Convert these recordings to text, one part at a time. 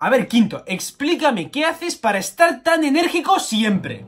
A ver, Quinto, explícame, ¿qué haces para estar tan enérgico siempre?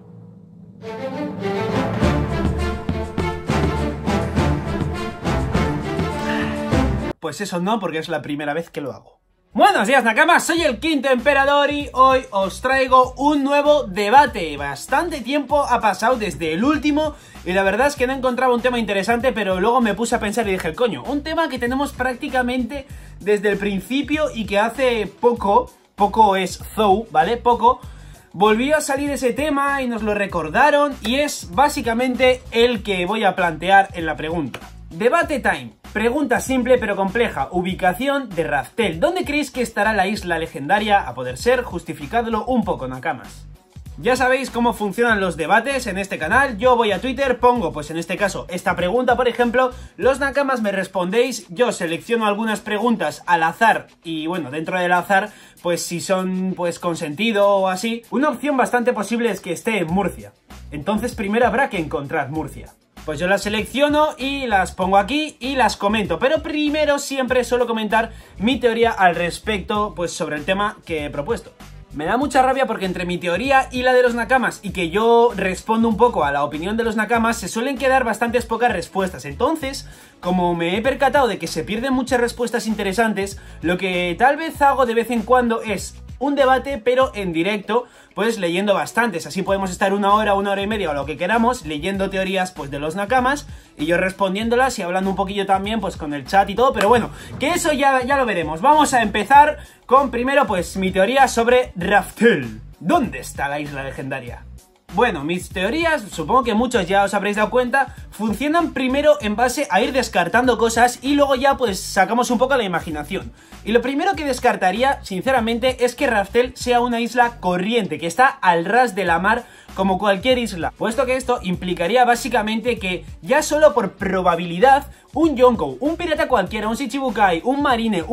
Pues eso no, porque es la primera vez que lo hago. Buenos días, Nakamas, soy el Quinto Emperador y hoy os traigo un nuevo debate. Bastante tiempo ha pasado desde el último y la verdad es que no encontraba un tema interesante, pero luego me puse a pensar y dije, coño, un tema que tenemos prácticamente desde el principio y que hace poco es Zou, ¿vale? Volvió a salir ese tema y nos lo recordaron y es básicamente el que voy a plantear en la pregunta. Debate time. Pregunta simple pero compleja. Ubicación de Raftel. ¿Dónde creéis que estará la isla legendaria? A poder ser, justificadlo un poco, Nakamas. Ya sabéis cómo funcionan los debates en este canal. Yo voy a Twitter, pongo, pues en este caso, esta pregunta, por ejemplo. Los Nakamas me respondéis. Yo selecciono algunas preguntas al azar. Y bueno, dentro del azar, pues si son pues con sentido o así. Una opción bastante posible es que esté en Murcia. Entonces primero habrá que encontrar Murcia. Pues yo las selecciono y las pongo aquí y las comento. Pero primero siempre suelo comentar mi teoría al respecto, pues sobre el tema que he propuesto. Me da mucha rabia porque entre mi teoría y la de los Nakamas y que yo respondo un poco a la opinión de los Nakamas se suelen quedar bastantes pocas respuestas. Entonces, como me he percatado de que se pierden muchas respuestas interesantes, lo que tal vez hago de vez en cuando es un debate pero en directo, pues leyendo bastantes. Así podemos estar una hora y media o lo que queramos leyendo teorías pues de los Nakamas y yo respondiéndolas y hablando un poquillo también pues con el chat y todo, pero bueno, que eso ya lo veremos. Vamos a empezar con primero pues mi teoría sobre Raftel. ¿Dónde está la isla legendaria? Bueno, mis teorías, supongo que muchos ya os habréis dado cuenta, funcionan primero en base a ir descartando cosas y luego ya pues sacamos un poco la imaginación. Y lo primero que descartaría, sinceramente, es que Raftel sea una isla corriente, que está al ras de la mar como cualquier isla. Puesto que esto implicaría básicamente que ya solo por probabilidad un Yonkou, un pirata cualquiera, un Shichibukai, un marine,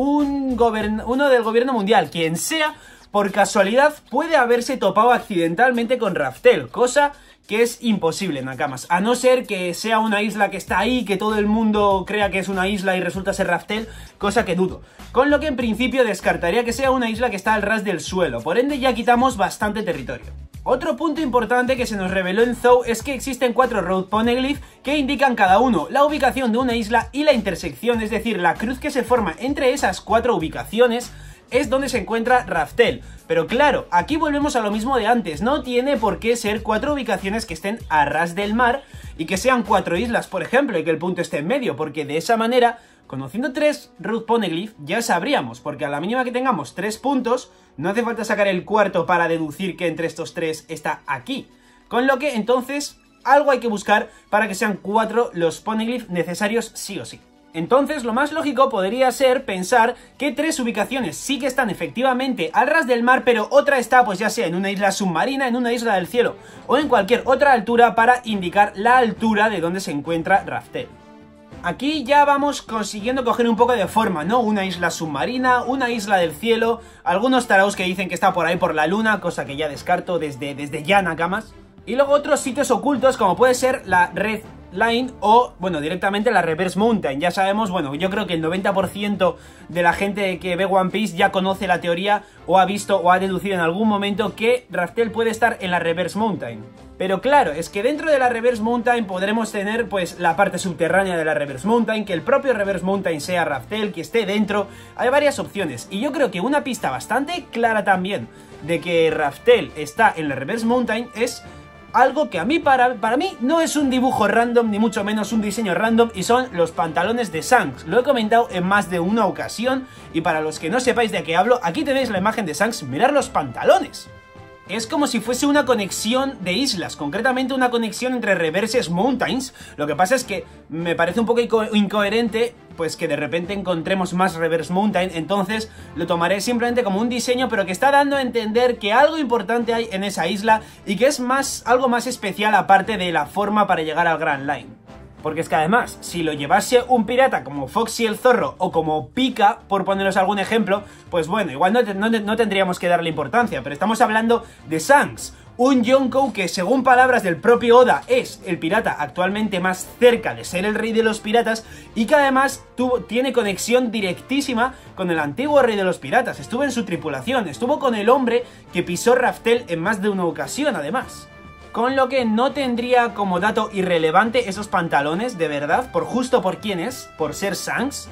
uno del gobierno mundial, quien sea, por casualidad puede haberse topado accidentalmente con Raftel, cosa que es imposible, Nakamas, a no ser que sea una isla que está ahí, que todo el mundo crea que es una isla y resulta ser Raftel, cosa que dudo. Con lo que en principio descartaría que sea una isla que está al ras del suelo, por ende ya quitamos bastante territorio. Otro punto importante que se nos reveló en Zou es que existen 4 Road Poneglyph que indican cada uno la ubicación de una isla y la intersección, es decir, la cruz que se forma entre esas 4 ubicaciones es donde se encuentra Raftel. Pero claro, aquí volvemos a lo mismo de antes, no tiene por qué ser 4 ubicaciones que estén a ras del mar y que sean 4 islas, por ejemplo, y que el punto esté en medio, porque de esa manera, conociendo 3 Road Poneglyph, ya sabríamos, porque a la mínima que tengamos 3 puntos, no hace falta sacar el cuarto para deducir que entre estos 3 está aquí. Con lo que, entonces, algo hay que buscar para que sean 4 los Poneglyph necesarios sí o sí. Entonces lo más lógico podría ser pensar que 3 ubicaciones sí que están efectivamente al ras del mar, pero otra está pues ya sea en una isla submarina, en una isla del cielo o en cualquier otra altura para indicar la altura de donde se encuentra Raftel. Aquí ya vamos consiguiendo coger un poco de forma, ¿no? Una isla submarina, una isla del cielo, algunos taraos que dicen que está por ahí por la luna, cosa que ya descarto desde ya, Nakamas. Y luego otros sitios ocultos como puede ser la Red Line o, bueno, directamente la Reverse Mountain. Ya sabemos, bueno, yo creo que el 90% de la gente que ve One Piece ya conoce la teoría o ha visto o ha deducido en algún momento que Raftel puede estar en la Reverse Mountain. Pero claro, es que dentro de la Reverse Mountain podremos tener pues la parte subterránea de la Reverse Mountain, que el propio Reverse Mountain sea Raftel, que esté dentro. Hay varias opciones y yo creo que una pista bastante clara también de que Raftel está en la Reverse Mountain es algo que a mí, para mí, no es un dibujo random, ni mucho menos un diseño random, y son los pantalones de Shanks. Lo he comentado en más de una ocasión, y para los que no sepáis de qué hablo, aquí tenéis la imagen de Shanks, mirad los pantalones. Es como si fuese una conexión de islas, concretamente una conexión entre Reverse Mountains. Lo que pasa es que me parece un poco incoherente pues que de repente encontremos más Reverse Mountain, entonces lo tomaré simplemente como un diseño, pero que está dando a entender que algo importante hay en esa isla y que es algo más especial aparte de la forma para llegar al Grand Line. Porque es que además, si lo llevase un pirata como Foxy el Zorro o como Pika, por poneros algún ejemplo, pues bueno, igual no tendríamos que darle importancia, pero estamos hablando de Shanks, un Yonkou que, según palabras del propio Oda, es el pirata actualmente más cerca de ser el rey de los piratas y que además tiene conexión directísima con el antiguo rey de los piratas. Estuvo en su tripulación, estuvo con el hombre que pisó Raftel en más de una ocasión además. Con lo que no tendría como dato irrelevante esos pantalones, de verdad, justo por quién es, por ser Shanks.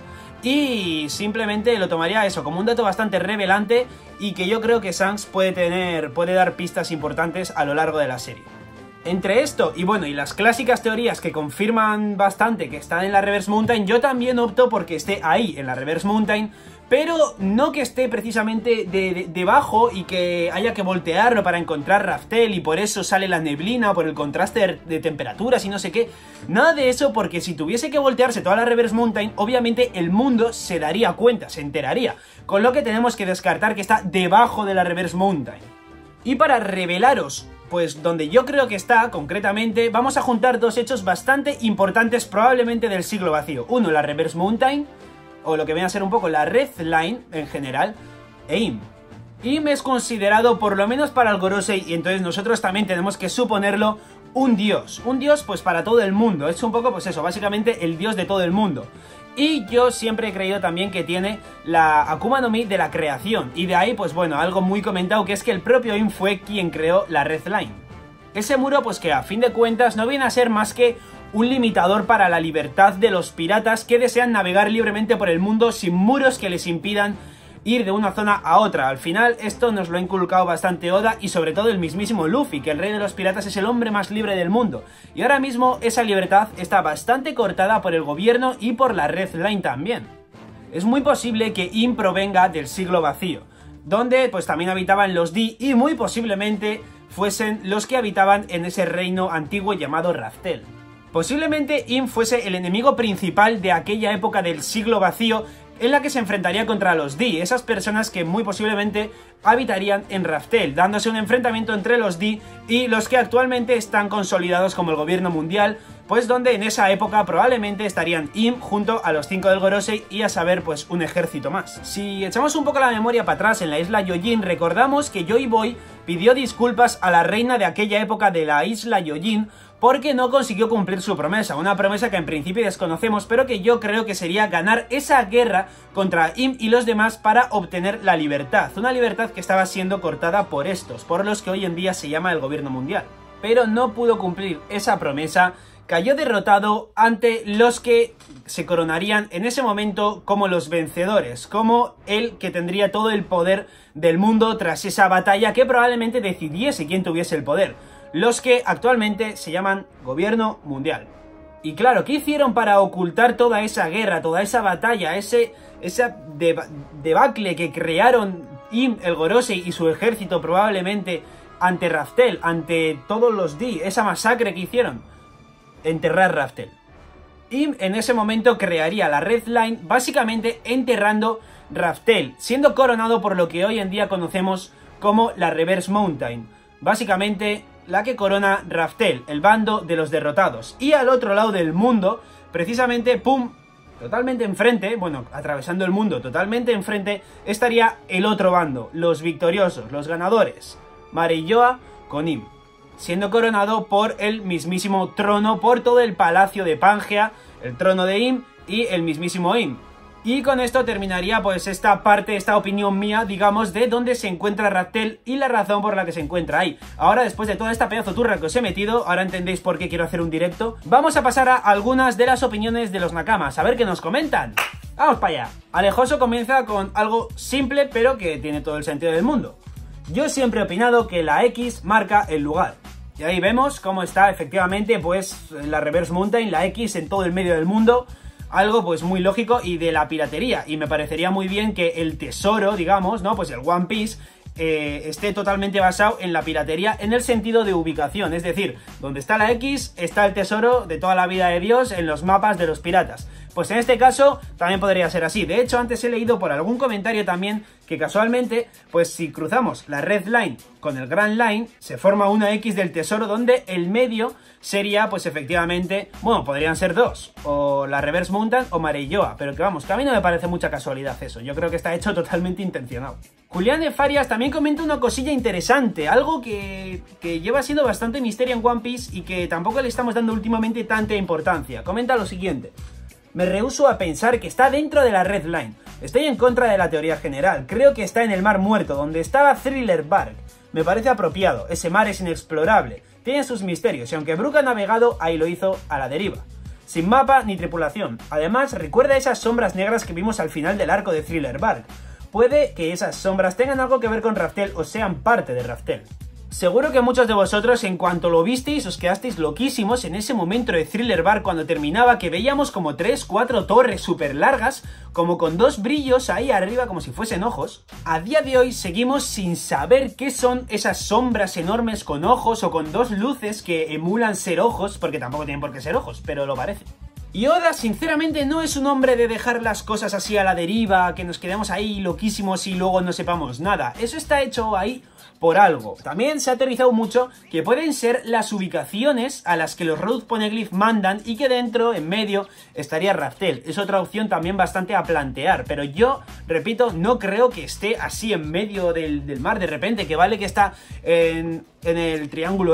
Y simplemente lo tomaría eso como un dato bastante revelante y que yo creo que Shanks puede dar pistas importantes a lo largo de la serie. Entre esto y bueno, y las clásicas teorías que confirman bastante que están en la Reverse Mountain, yo también opto porque esté ahí, en la Reverse Mountain, pero no que esté precisamente debajo y que haya que voltearlo para encontrar Raftel y por eso sale la neblina, por el contraste de temperaturas y no sé qué. Nada de eso, porque si tuviese que voltearse toda la Reverse Mountain, obviamente el mundo se daría cuenta, se enteraría. Con lo que tenemos que descartar que está debajo de la Reverse Mountain. Y para revelaros, pues donde yo creo que está, concretamente, vamos a juntar dos hechos bastante importantes probablemente del siglo vacío. Uno, la Reverse Mountain, o lo que viene a ser un poco la Red Line en general, e Im. Im es considerado, por lo menos para el Gorosei, y entonces nosotros también tenemos que suponerlo, un dios pues para todo el mundo. Es un poco pues eso, básicamente el dios de todo el mundo. Y yo siempre he creído también que tiene la Akuma no Mi de la creación, y de ahí pues bueno, algo muy comentado, que es que el propio Im fue quien creó la Red Line. Ese muro pues que a fin de cuentas no viene a ser más que un limitador para la libertad de los piratas que desean navegar libremente por el mundo sin muros que les impidan ir de una zona a otra. Al final esto nos lo ha inculcado bastante Oda y sobre todo el mismísimo Luffy, que el rey de los piratas es el hombre más libre del mundo. Y ahora mismo esa libertad está bastante cortada por el gobierno y por la Red Line también. Es muy posible que Im provenga del siglo vacío, donde pues también habitaban los Di y muy posiblemente fuesen los que habitaban en ese reino antiguo llamado Raftel. Posiblemente Im fuese el enemigo principal de aquella época del siglo vacío en la que se enfrentaría contra los Di, esas personas que muy posiblemente habitarían en Raftel, dándose un enfrentamiento entre los Di y los que actualmente están consolidados como el gobierno mundial, pues donde en esa época probablemente estarían Im junto a los 5 del Gorosei y a saber pues un ejército más. Si echamos un poco la memoria para atrás en la isla Yojin, recordamos que Joy Boy pidió disculpas a la reina de aquella época de la isla Yojin porque no consiguió cumplir su promesa, una promesa que en principio desconocemos, pero que yo creo que sería ganar esa guerra contra Im y los demás para obtener la libertad, una libertad que estaba siendo cortada por estos, por los que hoy en día se llama el gobierno mundial. Pero no pudo cumplir esa promesa, cayó derrotado ante los que se coronarían en ese momento como los vencedores, como el que tendría todo el poder del mundo tras esa batalla que probablemente decidiese quién tuviese el poder. Los que actualmente se llaman Gobierno Mundial. Y claro, ¿qué hicieron para ocultar toda esa guerra, toda esa batalla, esa debacle que crearon Im, el Gorosei y su ejército probablemente ante Raftel, ante todos los Di, esa masacre que hicieron? Enterrar Raftel. Im en ese momento crearía la Red Line, básicamente enterrando Raftel, siendo coronado por lo que hoy en día conocemos como la Reverse Mountain. Básicamente la que corona Raftel, el bando de los derrotados. Y al otro lado del mundo, precisamente, pum, totalmente enfrente, bueno, atravesando el mundo totalmente enfrente, estaría el otro bando, los victoriosos, los ganadores, Marilloa con Im, siendo coronado por el mismísimo trono, por todo el palacio de Pangea, el trono de Im y el mismísimo Im. Y con esto terminaría pues esta parte, esta opinión mía, digamos, de dónde se encuentra Raftel y la razón por la que se encuentra ahí. Ahora, después de toda esta pedazo turra que os he metido, ahora entendéis por qué quiero hacer un directo, vamos a pasar a algunas de las opiniones de los Nakamas, a ver qué nos comentan. ¡Vamos para allá! Alejoso comienza con algo simple, pero que tiene todo el sentido del mundo. Yo siempre he opinado que la X marca el lugar. Y ahí vemos cómo está efectivamente pues la Reverse Mountain, la X en todo el medio del mundo. Algo pues muy lógico y de la piratería, y me parecería muy bien que el tesoro, digamos, ¿no? Pues el One Piece esté totalmente basado en la piratería en el sentido de ubicación, es decir, donde está la X está el tesoro de toda la vida de Dios en los mapas de los piratas. Pues en este caso también podría ser así. De hecho, antes he leído por algún comentario también que casualmente, pues si cruzamos la Red Line con el Grand Line, se forma una X del tesoro donde el medio sería, pues efectivamente, bueno, podrían ser dos, o la Reverse Mountain o Mareilloa, pero que vamos, que a mí no me parece mucha casualidad eso, yo creo que está hecho totalmente intencionado. Julián de Farias también comenta una cosilla interesante, algo que lleva siendo bastante misterio en One Piece y que tampoco le estamos dando últimamente tanta importancia. Comenta lo siguiente: me rehúso a pensar que está dentro de la Red Line. Estoy en contra de la teoría general. Creo que está en el Mar Muerto, donde estaba Thriller Bark. Me parece apropiado. Ese mar es inexplorable. Tiene sus misterios, y aunque Brook ha navegado, ahí lo hizo a la deriva. Sin mapa ni tripulación. Además, recuerda esas sombras negras que vimos al final del arco de Thriller Bark. Puede que esas sombras tengan algo que ver con Raftel o sean parte de Raftel. Seguro que muchos de vosotros, en cuanto lo visteis, os quedasteis loquísimos en ese momento de Thriller Bark cuando terminaba, que veíamos como 3, 4 torres súper largas, como con 2 brillos ahí arriba como si fuesen ojos. A día de hoy seguimos sin saber qué son esas sombras enormes con ojos o con 2 luces que emulan ser ojos, porque tampoco tienen por qué ser ojos, pero lo parece. Y Oda, sinceramente, no es un hombre de dejar las cosas así a la deriva, que nos quedemos ahí loquísimos y luego no sepamos nada. Eso está hecho ahí por algo. También se ha teorizado mucho que pueden ser las ubicaciones a las que los Road Poneglyph mandan y que dentro, en medio, estaría Raftel. Es otra opción también bastante a plantear, pero yo, repito, no creo que esté así en medio del mar de repente, que vale que está en el triángulo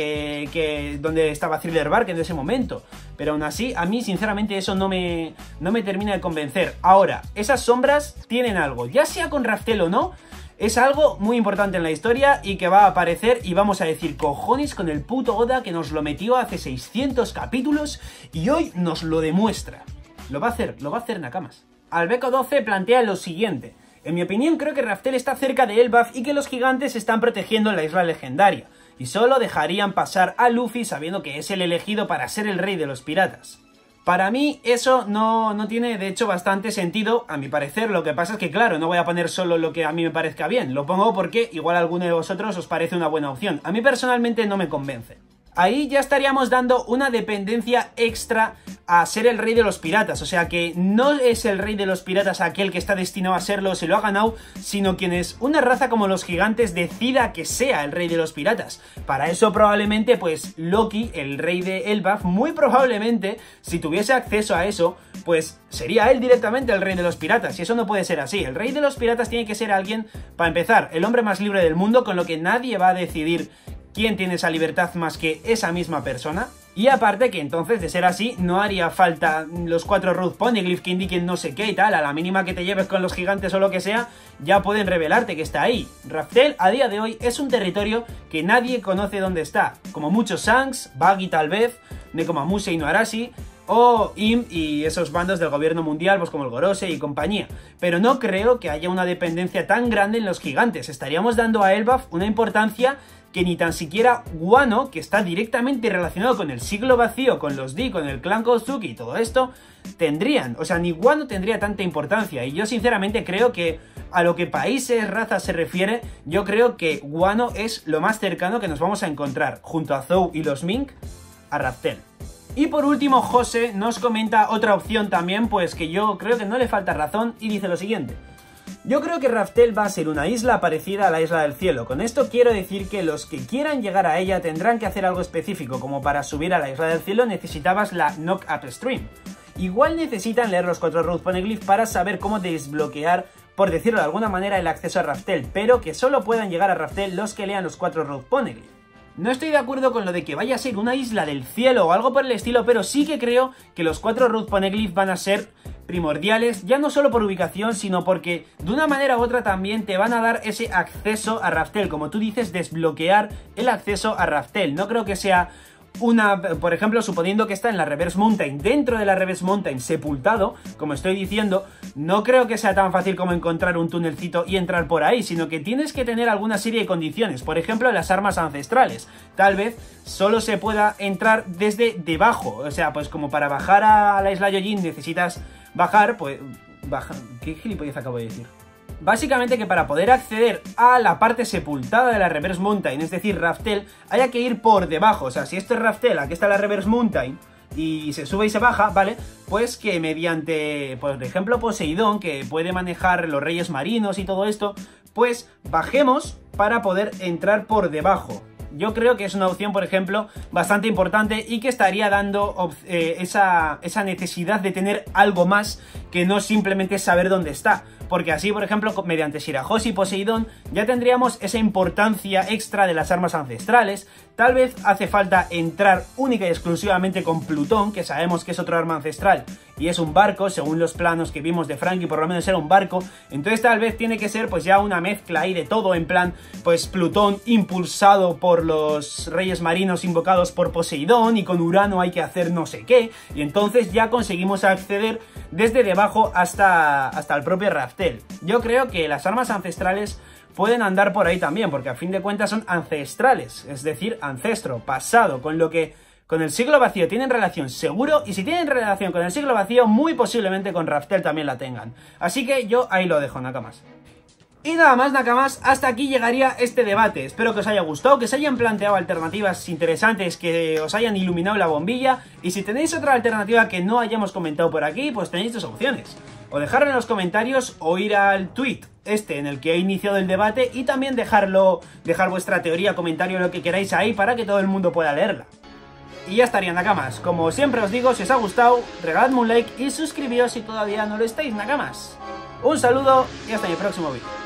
este, donde estaba Thriller Bark en ese momento. Pero aún así, a mí sinceramente eso no me termina de convencer. Ahora, esas sombras tienen algo, ya sea con Raftel o no. Es algo muy importante en la historia y que va a aparecer y vamos a decir cojones con el puto Oda que nos lo metió hace 600 capítulos y hoy nos lo demuestra. Lo va a hacer Nakamas. Albeco 12 plantea lo siguiente: en mi opinión creo que Raftel está cerca de Elbaf y que los gigantes están protegiendo la isla legendaria y solo dejarían pasar a Luffy sabiendo que es el elegido para ser el rey de los piratas. Para mí eso no tiene de hecho bastante sentido, a mi parecer. Lo que pasa es que claro, no voy a poner solo lo que a mí me parezca bien, lo pongo porque igual a alguno de vosotros os parece una buena opción. A mí personalmente no me convence. Ahí ya estaríamos dando una dependencia extra a ser el rey de los piratas, o sea que no es el rey de los piratas aquel que está destinado a serlo, se lo ha ganado, sino quienes una raza como los gigantes decida que sea el rey de los piratas. Para eso probablemente pues Loki, el rey de Elbaf, muy probablemente si tuviese acceso a eso, pues sería él directamente el rey de los piratas, y eso no puede ser así. El rey de los piratas tiene que ser alguien, para empezar, el hombre más libre del mundo, con lo que nadie va a decidir quién tiene esa libertad más que esa misma persona. Y aparte que entonces, de ser así, no haría falta los 4 Road Poneglyph que indiquen no sé qué y tal. A la mínima que te lleves con los gigantes o lo que sea, ya pueden revelarte que está ahí. Raftel, a día de hoy, es un territorio que nadie conoce dónde está. Como muchos Shanks, Buggy tal vez, Nekomamuse y Noarashi, o Im y esos bandos del gobierno mundial, pues como el Gorose y compañía. Pero no creo que haya una dependencia tan grande en los gigantes. Estaríamos dando a Elbaf una importancia que ni tan siquiera Wano, que está directamente relacionado con el siglo vacío, con los D, con el clan Kozuki y todo esto, tendrían. O sea, ni Wano tendría tanta importancia. Y yo sinceramente creo que a lo que países, razas se refiere, yo creo que Wano es lo más cercano que nos vamos a encontrar, junto a Zou y los Mink, a Raftel. Y por último, José nos comenta otra opción también, pues que yo creo que no le falta razón, y dice lo siguiente: yo creo que Raftel va a ser una isla parecida a la Isla del Cielo. Con esto quiero decir que los que quieran llegar a ella tendrán que hacer algo específico, como para subir a la Isla del Cielo necesitabas la Knock Up Stream. Igual necesitan leer los 4 Road Poneglyph para saber cómo desbloquear, por decirlo de alguna manera, el acceso a Raftel, pero que solo puedan llegar a Raftel los que lean los 4 Road Poneglyph. No estoy de acuerdo con lo de que vaya a ser una isla del cielo o algo por el estilo, pero sí que creo que los 4 Road Poneglyph van a ser primordiales, ya no solo por ubicación, sino porque de una manera u otra también te van a dar ese acceso a Raftel, como tú dices, desbloquear el acceso a Raftel. No creo que sea por ejemplo, suponiendo que está en la Reverse Mountain, dentro de la Reverse Mountain, sepultado, como estoy diciendo, no creo que sea tan fácil como encontrar un tunelcito y entrar por ahí, sino que tienes que tener alguna serie de condiciones, por ejemplo, las armas ancestrales. Tal vez solo se pueda entrar desde debajo, o sea, pues como para bajar a la isla Yojin necesitas bajar, pues... ¿Qué gilipollez acabo de decir? Básicamente que para poder acceder a la parte sepultada de la Reverse Mountain, es decir, Raftel, haya que ir por debajo. O sea, si esto es Raftel, aquí está la Reverse Mountain, y se sube y se baja, ¿vale? Pues que mediante, por ejemplo, Poseidón, que puede manejar los reyes marinos y todo esto, pues bajemos para poder entrar por debajo. Yo creo que es una opción, por ejemplo, bastante importante y que estaría dando esa necesidad de tener algo más que no simplemente saber dónde está. Porque así, por ejemplo, mediante Shirahose y Poseidón ya tendríamos esa importancia extra de las armas ancestrales. Tal vez hace falta entrar única y exclusivamente con Plutón, que sabemos que es otro arma ancestral y es un barco, según los planos que vimos de Franky, por lo menos era un barco. Entonces tal vez tiene que ser pues ya una mezcla ahí de todo, en plan, pues Plutón impulsado por los reyes marinos invocados por Poseidón, y con Urano hay que hacer no sé qué, y entonces ya conseguimos acceder desde debajo hasta el propio Raftel. Yo creo que las armas ancestrales pueden andar por ahí también, porque a fin de cuentas son ancestrales, es decir, ancestro, pasado, con lo que con el siglo vacío tienen relación seguro, y si tienen relación con el siglo vacío, muy posiblemente con Raftel también la tengan. Así que yo ahí lo dejo, Nakamas. Y nada más, Nakamas, hasta aquí llegaría este debate. Espero que os haya gustado, que se hayan planteado alternativas interesantes, que os hayan iluminado la bombilla. Y si tenéis otra alternativa que no hayamos comentado por aquí, pues tenéis dos opciones: o dejarlo en los comentarios o ir al tweet en el que he iniciado el debate, y también dejar vuestra teoría, comentario, lo que queráis ahí para que todo el mundo pueda leerla. Y ya estaría, Nakamas. Como siempre os digo, si os ha gustado, regaladme un like y suscribíos si todavía no lo estáis, Nakamas. Un saludo y hasta mi próximo vídeo.